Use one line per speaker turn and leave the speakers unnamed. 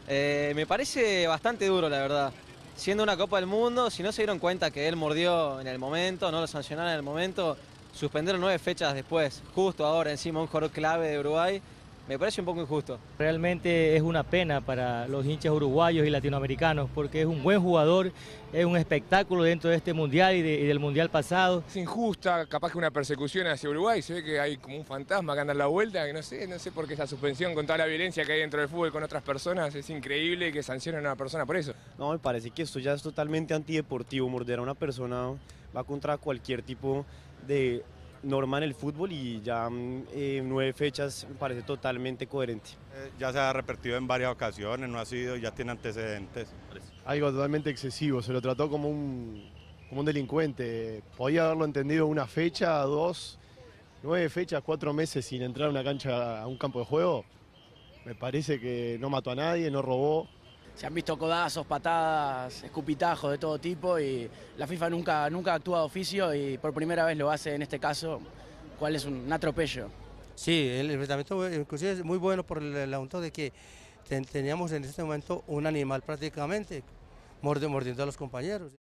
Me parece bastante duro, la verdad. Siendo una Copa del Mundo, si no se dieron cuenta que él mordió en el momento, no lo sancionaron en el momento, suspendieron 9 fechas después, justo ahora encima un jugador clave de Uruguay, me parece un poco injusto.
Realmente es una pena para los hinchas uruguayos y latinoamericanos porque es un buen jugador, es un espectáculo dentro de este mundial y del mundial pasado.
Es injusta, capaz que una persecución hacia Uruguay, se ve que hay como un fantasma que anda en la vuelta, que no sé por qué esa suspensión con toda la violencia que hay dentro del fútbol con otras personas, es increíble que sancionen a una persona por eso.
No, me parece que esto ya es totalmente antideportivo. Morder a una persona va contra cualquier tipo de norma en el fútbol y ya 9 fechas me parece totalmente coherente.
Ya se ha repetido en varias ocasiones, no ha sido, ya tiene antecedentes.
Algo totalmente excesivo, se lo trató como un delincuente. Podía haberlo entendido una fecha, dos, 9 fechas, 4 meses sin entrar a una cancha, a un campo de juego. Me parece que no mató a nadie, no robó.
Se han visto codazos, patadas, escupitajos de todo tipo y la FIFA nunca actúa de oficio y por primera vez lo hace en este caso, cual es un atropello.
Sí, el enfrentamiento inclusive es muy bueno por el asunto de que teníamos en este momento un animal prácticamente mordiendo a los compañeros.